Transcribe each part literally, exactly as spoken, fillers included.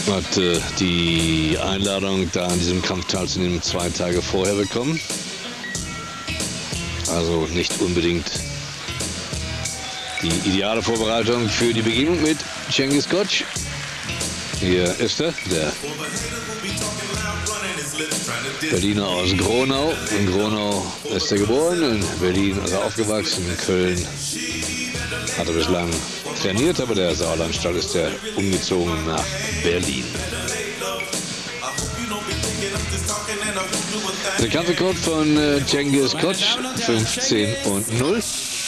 Hat äh, die Einladung, da an diesem Kampf teilzunehmen, zwei Tage vorher bekommen. Also nicht unbedingt die ideale Vorbereitung für die Begegnung mit Cengiz Koc. Hier ist er, der Berliner aus Gronau. In Gronau ist er geboren, in Berlin ist er aufgewachsen, in Köln hat er bislang trainiert, aber der Sauerlandstall ist er umgezogen nach Berlin. Der Kampfrekord von äh, Cengiz Koc, fünfzehn und null.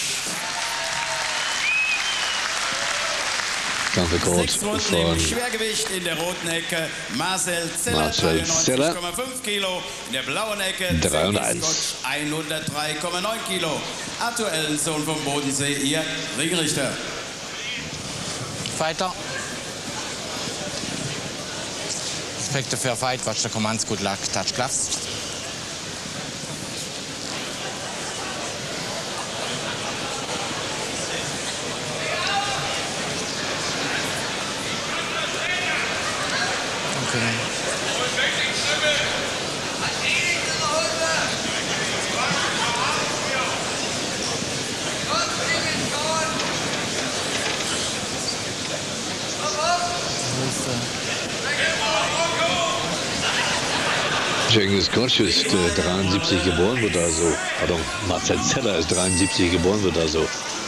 Kampfrekord von Schwergewicht in der roten Ecke Marcel Zeller, Marcel Zeller, dreiundneunzig Komma fünf Kilo, in der blauen Ecke drei und eins. hundertdrei Komma neun Kilo. Aktuell Sohn vom Bodensee, ihr Ringrichter. Fighter. Respect for fight, watch the commands, good luck, touch gloves. Okay. Cengiz Koc ist äh, dreiundsiebzig geboren, wird also, pardon, Marcel Zeller ist dreiundsiebzig geboren, wird also,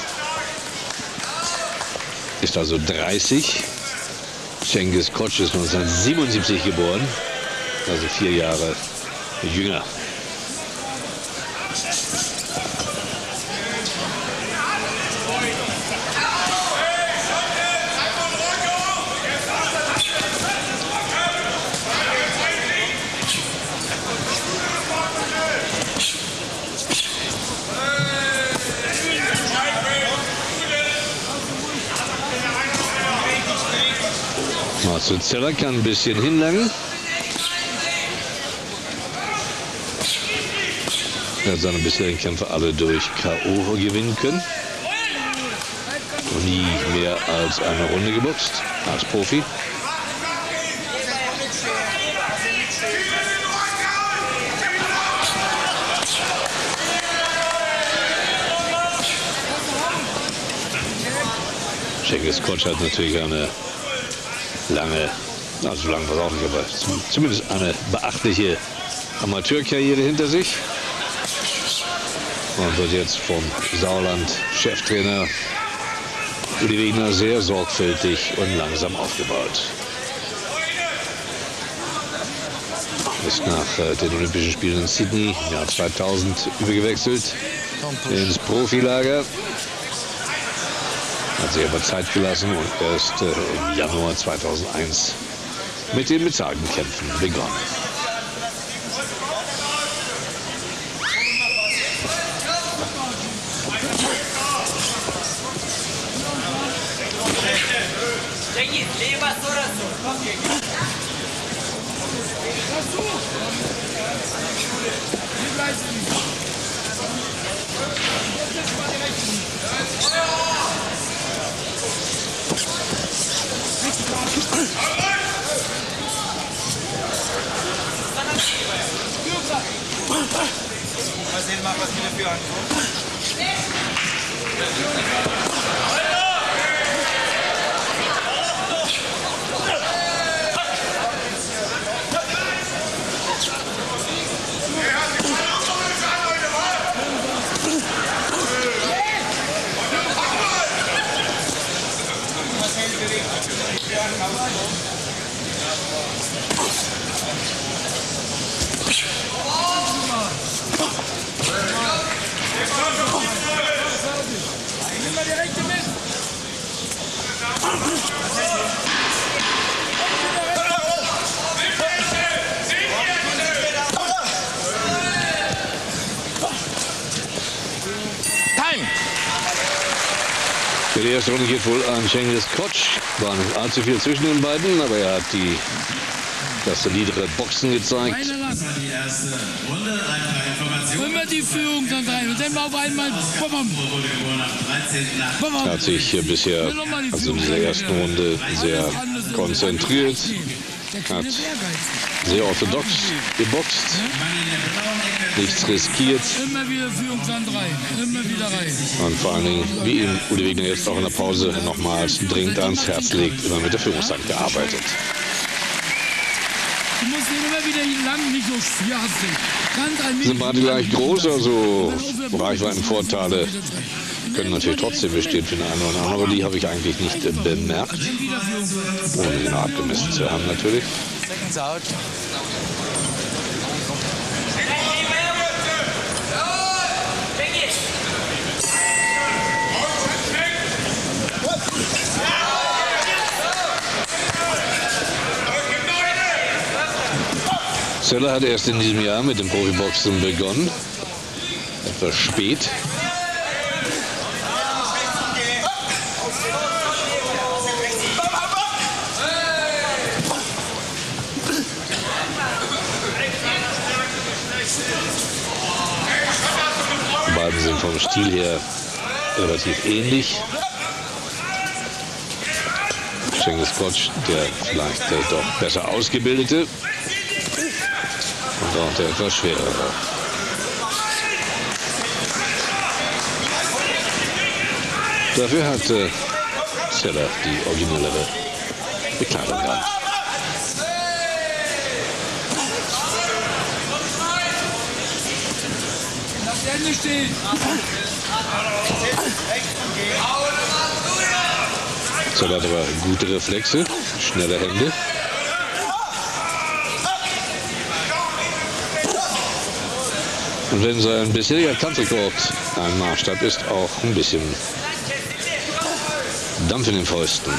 ist also dreißig. Cengiz Koc ist neunzehnhundertsiebenundsiebzig geboren, also vier Jahre jünger. Marcel Zeller kann ein bisschen hinlangen. Er hat seine bisherigen Kämpfe alle durch K O gewinnen können. Nie mehr als eine Runde geboxt als Profi. Cengiz Koc hat natürlich eine lange, also lang war es auch nicht, aber zumindest eine beachtliche Amateurkarriere hinter sich. Und wird jetzt vom Sauerland-Cheftrainer Uli Wegner sehr sorgfältig und langsam aufgebaut. Ist nach äh, den Olympischen Spielen in Sydney im Jahr zweitausend übergewechselt ins Profilager. Hat sich aber Zeit gelassen und erst äh, im Januar zweitausendeins mit den bezahlten Kämpfen begonnen. Mal sehen, was wir dafür ankommen. Die erste Runde geht wohl an Cengiz Koc. War nicht allzu viel zwischen den beiden, aber er hat die, das solidere Boxen gezeigt. Die erste Runde, ein paar Informationen. Immer die Führung dann rein und dann auf einmal. Er hat sich bisher, also in dieser ersten Runde, sehr konzentriert, hat sehr orthodox geboxt, nichts riskiert. Immer wieder Führungshand rein, immer wieder rein. Und vor allen Dingen, wie ihm Uwe Wegner jetzt auch in der Pause nochmals dringend ans Herz legt, immer mit der Führungshand gearbeitet. Du musst ihn immer wieder lang, nicht so schwierig. Ganz allmählich. Sind beide gleich groß, also Reichweitenvorteile können natürlich trotzdem bestehen für den einen oder anderen, aber die habe ich eigentlich nicht äh, bemerkt, ohne ihn abgemessen zu haben natürlich. Seconds out. Zeller hat erst in diesem Jahr mit dem Profiboxen begonnen, etwas spät. Beide sind vom Stil her relativ ähnlich. Cengiz Koç, der vielleicht äh, doch besser ausgebildete und auch der etwas schwerere. Dafür hat äh, Zeller die originellere Bekleidung an. Hände stehen. Zeller hat aber gute Reflexe, schnelle Hände. Und wenn sein bisheriger Kampfrekord ein Maßstab ist, auch ein bisschen Dampf in den Fäusten.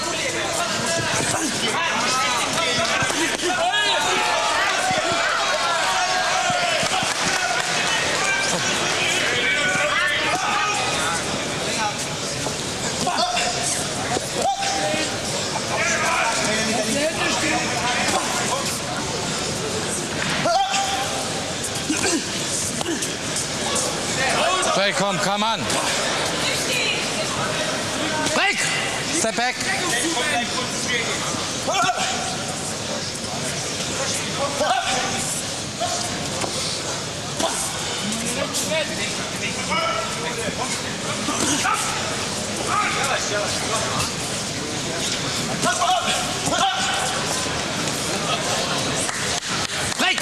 Break, komm, come on. Break! Step back. Break!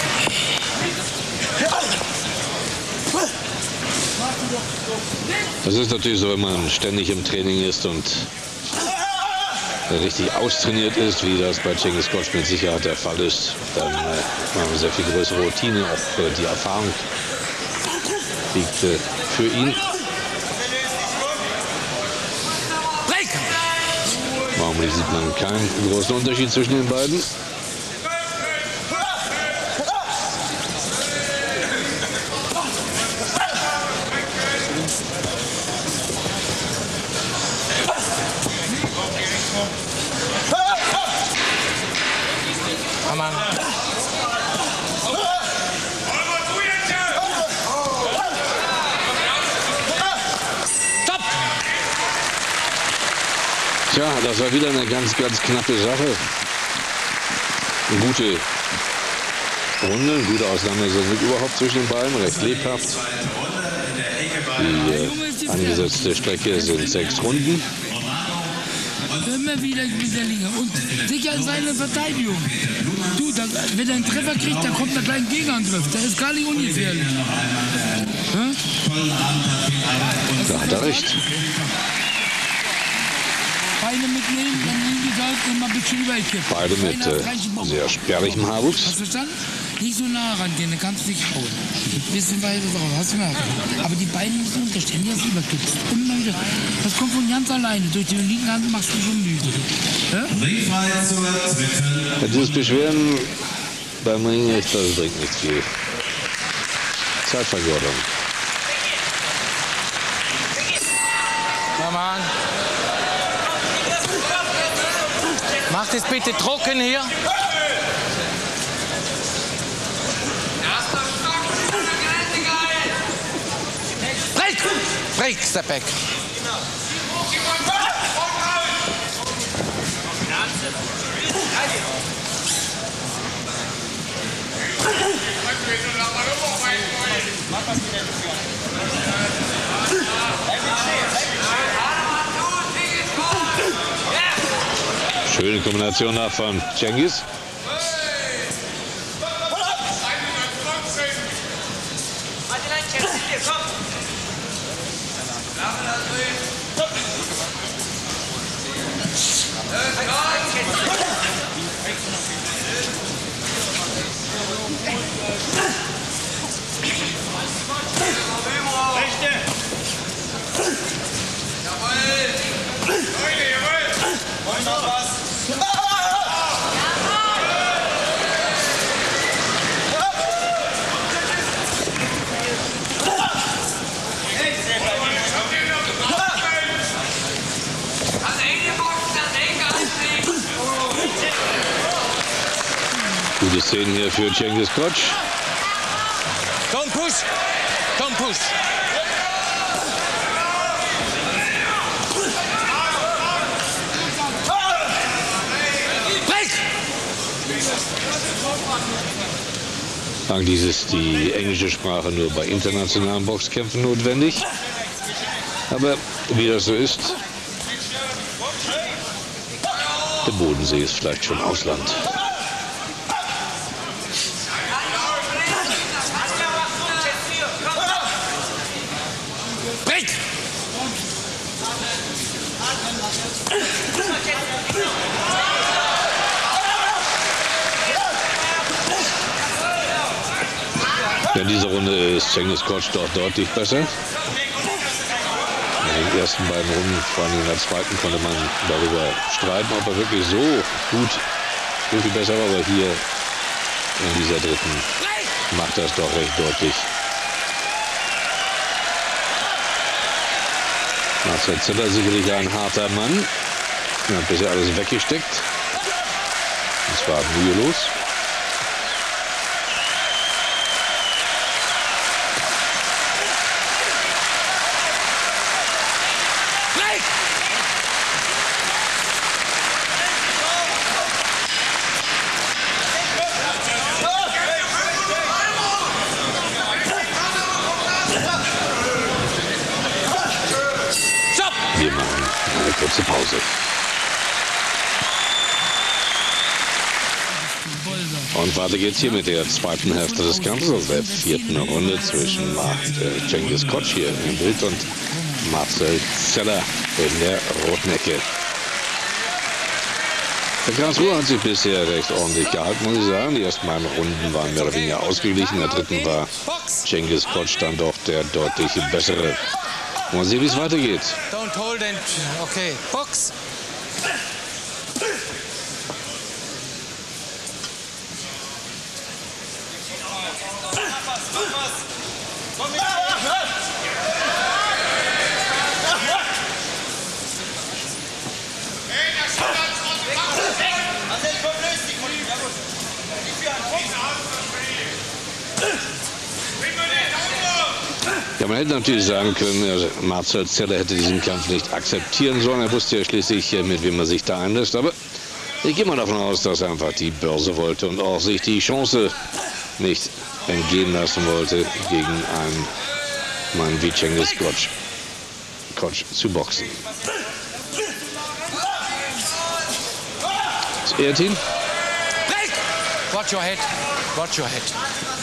Das ist natürlich so, wenn man ständig im Training ist und richtig austrainiert ist, wie das bei Cengiz Koç mit Sicherheit der Fall ist, dann äh, haben wir sehr viel größere Routine, auch äh, die Erfahrung liegt äh, für ihn. Warum sieht man keinen großen Unterschied zwischen den beiden? Come on. Stopp! Tja, das war wieder eine ganz, ganz knappe Sache. Eine gute Runde, eine gute Auseinandersetzung überhaupt zwischen den beiden, recht lebhaft. Die äh, angesetzte Strecke sind sechs Runden. Immer wieder mit der Liga und sicher in seine Verteidigung. Du, da, wenn er einen Treffer kriegt, dann kommt da gleich ein Gegenangriff. Der ist gar nicht ungefährlich. Ja? Da hat er recht. Beine mitnehmen, dann wie gesagt, immer ein bisschen überkippen. Beide mit äh, sehr sperrigem Haarwuchs. Hast du verstanden? Nicht so nah rangehen, dann kannst du dich hauen. Ein bisschen weiter drauf, hast du gemerkt. Aber die Beine müssen unterstehen, die hast du überkippst. Immer wieder. Das kommt von ganz alleine. Durch die linken Hand machst du schon müde. Ja? Ja, dieses Beschweren beim Ring, das bringt nicht viel. Zeitvergeudung. Come on. Mach das bitte trocken hier. Break! Break, step back. Schöne Kombination nach von Cengiz. Gute Szenen hier für Cengiz Koç. Don't push. Don't push. Eigentlich ist die englische Sprache nur bei internationalen Boxkämpfen notwendig. Aber wie das so ist, der Bodensee ist vielleicht schon Ausland. In dieser Runde ist Cengiz Koç doch deutlich besser. In den ersten beiden Runden, vor allem in der zweiten, konnte man darüber streiten, ob er wirklich so gut, so viel besser war. Aber hier in dieser dritten macht er es doch recht deutlich. Marcel Zeller sicherlich ein harter Mann. Er hat bisher alles weggesteckt. Und zwar mühelos. Wir machen eine kurze Pause. Und weiter geht's hier mit der zweiten Hälfte des Kampfes, also der vierten Runde zwischen äh, Cengiz Koç hier im Bild und Marcel Zeller in der roten Ecke. Der Karlsruher hat sich bisher recht ordentlich gehalten, muss ich sagen. Die ersten beiden Runden waren mehr oder weniger ausgeglichen. In der dritten war Cengiz Koç dann doch der deutlich bessere. Mal sehen, wie es weitergeht. Don't hold and okay. Box. Ja, man hätte natürlich sagen können, also Marcel Zeller hätte diesen Kampf nicht akzeptieren sollen. Er wusste ja schließlich, mit wem er sich da einlässt. Aber ich gehe mal davon aus, dass er einfach die Börse wollte und auch sich die Chance nicht entgehen lassen wollte, gegen einen Mann wie Cengiz Koç, Koç zu boxen. Das ehrt ihn. Watch your head. Watch your head.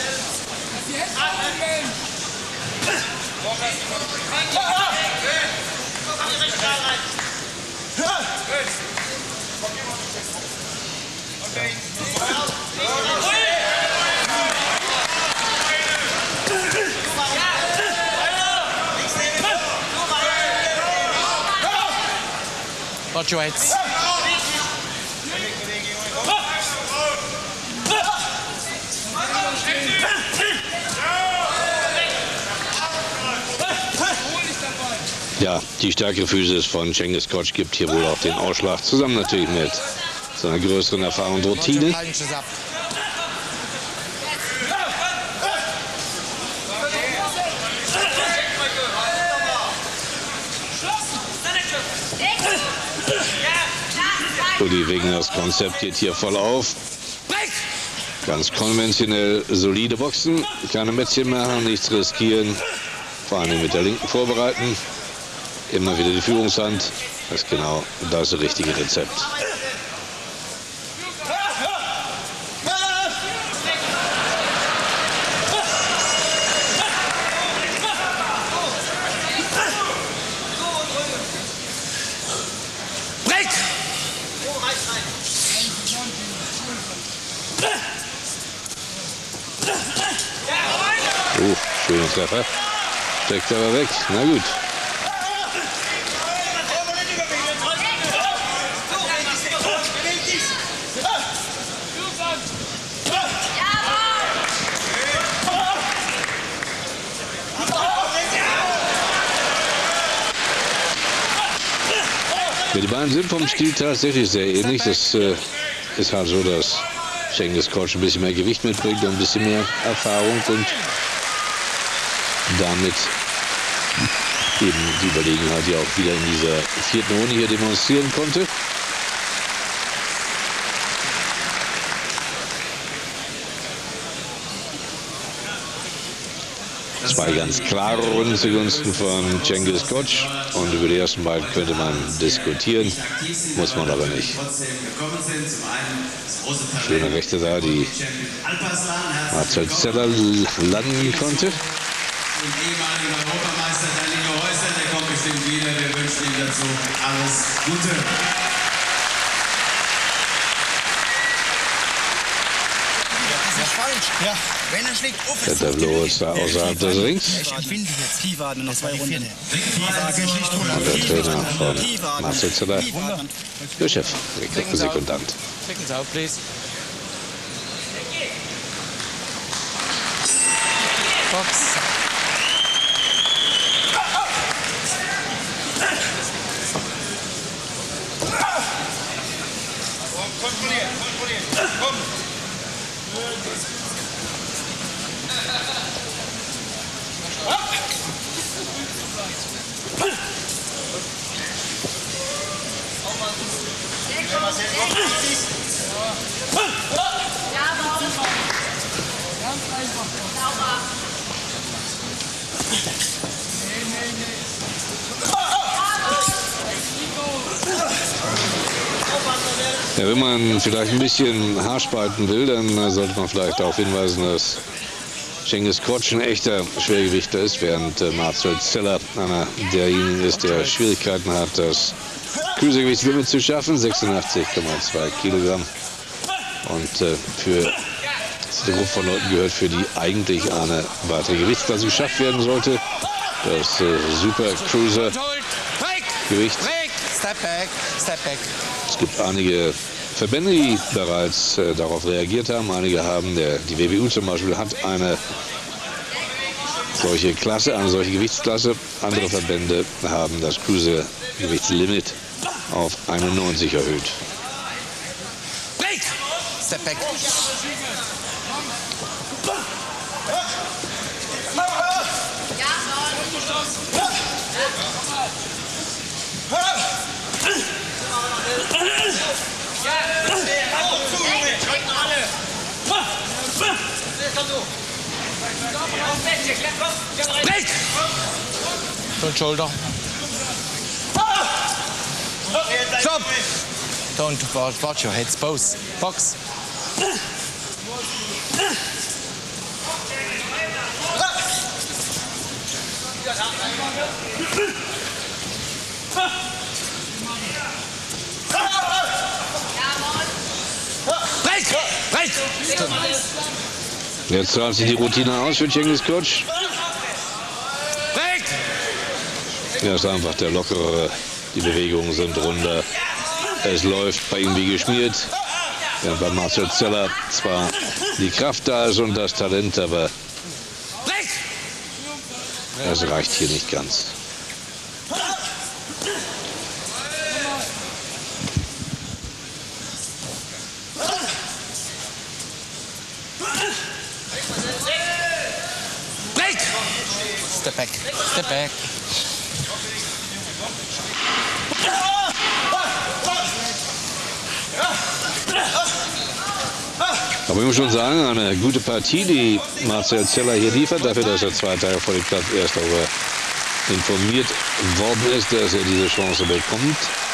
Watch your heads. Ja, die starke Physis von Cengiz Koç gibt hier wohl auch den Ausschlag, zusammen natürlich mit seiner größeren Erfahrung und Routine. Uli Wegeners Konzept geht hier voll auf. Ganz konventionell solide Boxen, keine Mätzchen machen, nichts riskieren, vor allem mit der linken vorbereiten, immer wieder die Führungshand, das ist genau das richtige Rezept. Oh, schöner Treffer. Steckt aber weg. Na gut. Ja, die beiden sind vom Stil tatsächlich sehr ähnlich. Das äh, ist halt so, dass Cengiz Koç ein bisschen mehr Gewicht mitbringt und ein bisschen mehr Erfahrung und damit eben die Überlegenheit, die auch wieder in dieser vierten Runde hier demonstrieren konnte. Zwei ganz klare Runden zugunsten von Cengiz Koç und über die ersten beiden könnte man diskutieren, muss man aber nicht. Schöne Rechte da, die Marcel Zeller landen konnte. Den ehemaligen Europameister Danilo Häuser, der kommt bestimmt wieder. Wir wünschen ihm dazu alles Gute. Das ist falsch. Ja. Wenn er schlägt, auf Der Tableau ist da außerhalb des Rings. Ich finde jetzt Kiewaden noch zwei Runden. Und der Trainer von Marcel Zeller, der Chef, der Sekundant. Seconds out, please. Box. Kontrollieren, kontrollieren. Komm. Ja, wenn man vielleicht ein bisschen Haarspalten will, dann sollte man vielleicht darauf hinweisen, dass Cengiz Koç ein echter Schwergewichter ist, während äh, Marcel Zeller einer derjenigen ist, der Schwierigkeiten hat, das Cruisergewichtslimit zu schaffen, sechsundachtzig Komma zwei Kilogramm. Und äh, für diese Gruppe von Leuten gehört, für die eigentlich eine weitere Gewichtsklasse geschafft werden sollte. Das äh, Super Cruiser Gewicht. Step back, step back. Es gibt einige Verbände, die bereits äh, darauf reagiert haben. Einige haben, der, die W B U zum Beispiel, hat eine solche Klasse, eine solche Gewichtsklasse. Andere Verbände haben das Cruiser-Gewichtslimit auf einundneunzig erhöht. Break! Step back. Break! Don't shoulder. Stop! Don't watch, watch your heads, both. Box. Break! Break! Jetzt zahlt sich die Routine aus für Cengiz Koç. Break! Er ist einfach der Lockerere. Die Bewegungen sind runter. Es läuft bei ihm wie geschmiert. Während bei Marcel Zeller zwar die Kraft da ist und das Talent, aber das reicht hier nicht ganz. Break! Step back, step back. Aber Aber ich muss schon sagen, eine gute Partie, die Marcel Zeller hier liefert, dafür, dass er zwei Tage vor dem Platz erst darüber informiert worden ist, dass er diese Chance bekommt.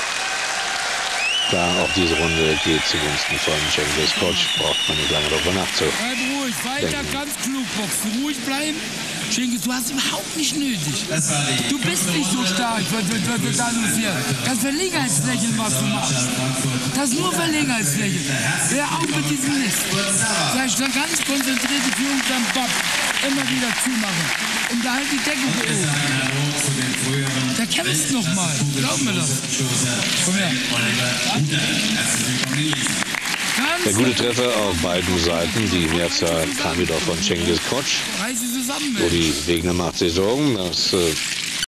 Klar, auch diese Runde geht zugunsten von Cengiz Koc, braucht man nicht lange darüber nachzudenken. Bleib ruhig, weiter, ganz klug boxen, ruhig bleiben. Cengiz, du hast überhaupt nicht nötig. Du bist nicht so stark, was du da hier. Das Verlegenheitslächeln, was du machst. Das ist nur Verlegenheitslächeln. Hör auf mit diesem Mist. Sei dann ganz konzentrierte Führung am Bob. Immer wieder zumachen. Und da halt die Decke oben. Der kämpft noch mal. Glaub mir das. Komm her. Der gute Treffer auf beiden Seiten. Die Mehrzahl kam wieder von Cengiz Koc. Wo die Gegner macht sich Sorgen, dass äh,